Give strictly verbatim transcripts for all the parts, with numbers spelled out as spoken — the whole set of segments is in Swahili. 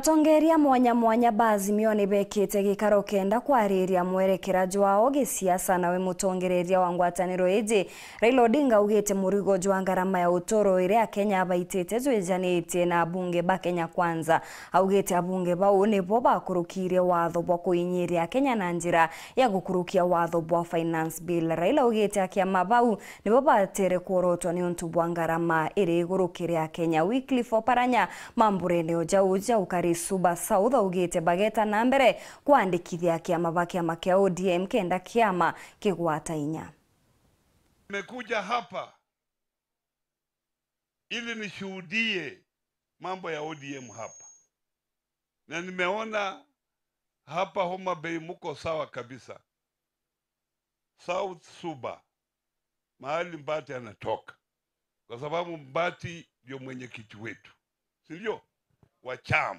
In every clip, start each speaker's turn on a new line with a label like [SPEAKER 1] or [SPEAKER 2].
[SPEAKER 1] Atongeria mwanya mwanya bazimio ni bekete gikaro kenda kwariria mwerekera jwao gisiasa nawe mutongereria wa ngwataniro eje Raila Odinga augite murigo jwa ngarama ya uturo ire Akenya abaitete jwejanite na abunge ba Kenya Kwanza. Augite abunge bau nibo bakurukire watho bwa kuinyiria Kenya na njira ya gukurukia watho bwa finance bill. Raila augite akiama bau nibo batere kuorotwa ni untu bwa ngarama ire igurukire Kenya. Weekly for paranya mamburene oja uja ukari Suba South augite bageta na mbere kuandikithia kiama ba kiama kia O D M kenda kiama kigwatainya.
[SPEAKER 2] Nimekuja hapa ili nishuhudie mambo ya O D M hapa. Na nimeona hapa Homa Bay muko sawa kabisa. South Suba, mahali Mbati anatoka. Kwa sababu Mbati ndio mwenyekiti wetu. Si ndio? Wa chama.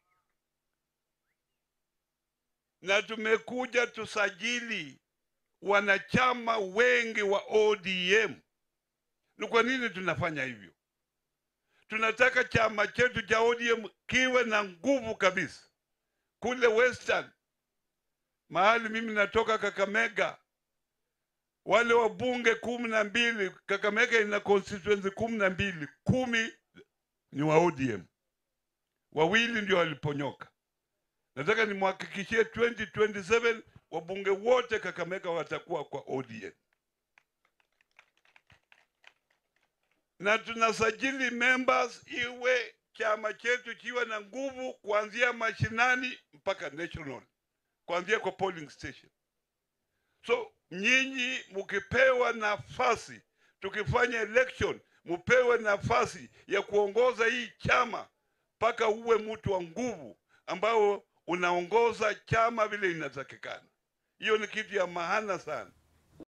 [SPEAKER 2] Na tumekuja tusajili wanachama wengi wa O D M. Ni kwa nini tunafanya hivyo? Tunataka chama chetu cha O D M kiwe na nguvu kabisa. Kule Western, mahali mimi natoka Kakamega, wale wabunge kumi na mbili, Kakamega ina constituency kumi na mbili, kumi ni wa O D M. Wawili ndio waliponyoka. Nataka nimhakikishie twenty twenty-seven wabunge wote Kakamega watakuwa kwa O D M. Na tunasajili members iwe chama chetu kiwe na nguvu kuanzia mashinani mpaka national. Kuanzia kwa polling station. So nyinyi mkipewa nafasi, tukifanya election, mupewe nafasi ya kuongoza hii chama mpaka uwe mtu wa nguvu ambao unaongoza chama vile inatakikana. Hiyo ni kitu ya maana sana.